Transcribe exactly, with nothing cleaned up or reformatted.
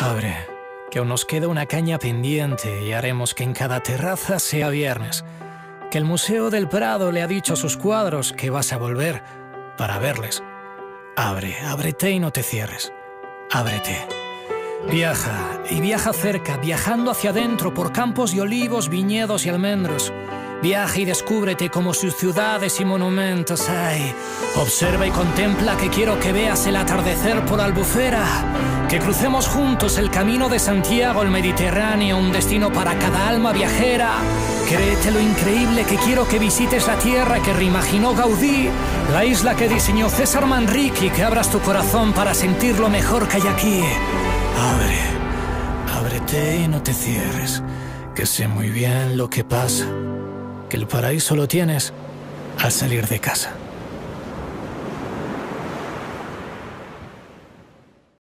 Abre, que aún nos queda una caña pendiente y haremos que en cada terraza sea viernes. Que el Museo del Prado le ha dicho a sus cuadros que vas a volver para verles. Abre, ábrete y no te cierres. Ábrete. Viaja, y viaja cerca, viajando hacia adentro por campos de olivos, viñedos y almendros. Viaja y descúbrete como sus ciudades y monumentos hay. Observa y contempla, que quiero que veas el atardecer por Albufera. Que crucemos juntos el camino de Santiago, el Mediterráneo, un destino para cada alma viajera. Créete lo increíble, que quiero que visites la tierra que reimaginó Gaudí, la isla que diseñó César Manrique, y que abras tu corazón para sentir lo mejor que hay aquí. Abre, ábrete y no te cierres, que sé muy bien lo que pasa, que el paraíso lo tienes al salir de casa.